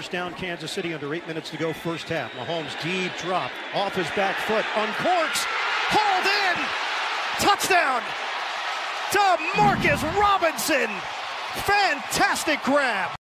First down, Kansas City, under 8 minutes to go, first half. Mahomes deep drop, off his back foot, uncorks, hauled in, touchdown, Demarcus Robinson, fantastic grab.